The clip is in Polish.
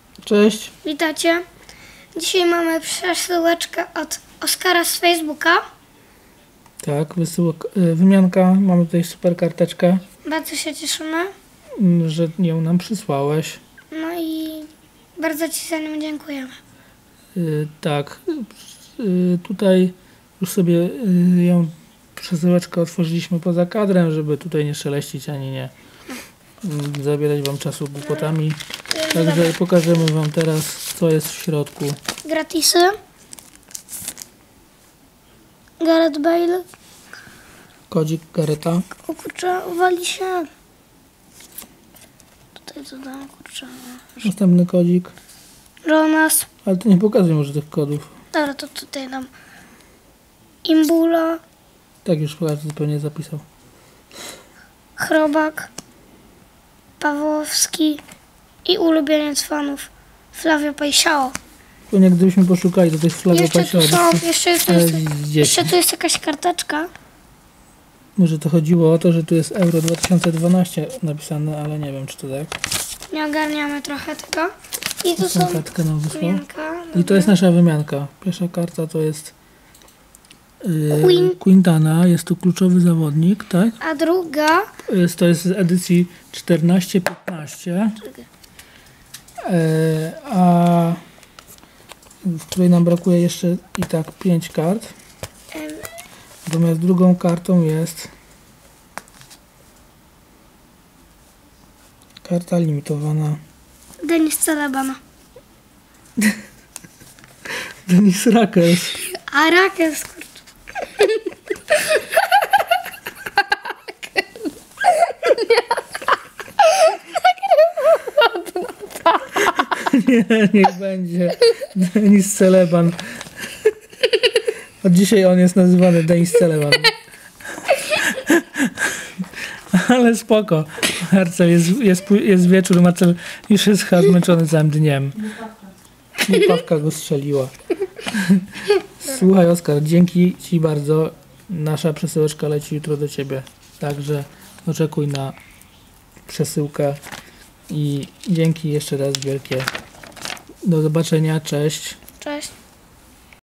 Cześć. Witajcie. Dzisiaj mamy przesyłeczkę od Oskara z Facebooka. Tak, wymianka. Mamy tutaj super karteczkę, Bardzo się cieszymy. że ją nam przysłałeś. No i bardzo Ci za nią dziękujemy. Tak, tutaj już sobie ją przesyłeczkę otworzyliśmy poza kadrem, żeby tutaj nie szeleścić ani nie zabierać Wam czasu głupotami. Także pokażemy Wam teraz, co jest w środku. Gratisy. Gareth Bale. Kodzik Gareta. O kurczę, uwali się. Tutaj co dam, kurczę. Następny kodzik. Jonas. Ale to nie pokazuj może tych kodów. Dobra, to tutaj dam. Imbula. Tak już każdy pewnie zapisał. Chrobak. Pawłowski. I ulubieniec fanów. Flavio Pejsiao. Pewnie gdybyśmy poszukali do tych flagów Jeszcze tu są, jeszcze tu jest jakaś karteczka. Może to chodziło o to, że tu jest Euro 2012 napisane, ale nie wiem, czy to tak. Nie ogarniamy trochę tego. I tu są Kartkę nam wysłał. wymianka. I to jest nasza wymianka. Pierwsza karta to jest Queen. Quintana, jest tu kluczowy zawodnik, tak? A druga To jest z edycji 14-15. A w której nam brakuje jeszcze i tak 5 kart. Natomiast drugą kartą jest karta limitowana. Denis Celebana. Denis Rakers. A Rakes, kurczę. Nie, niech będzie. Denis Celeban. Od dzisiaj on jest nazywany Denis Celeban. Ale spoko. Marcel, jest wieczór, Marcel już jest chyba zmęczony całym dniem. Pawka go strzeliła. Słuchaj, Oskar, dzięki Ci bardzo. Nasza przesyłeczka leci jutro do Ciebie. Także oczekuj na przesyłkę. I dzięki jeszcze raz wielkie. Do zobaczenia, cześć. Cześć.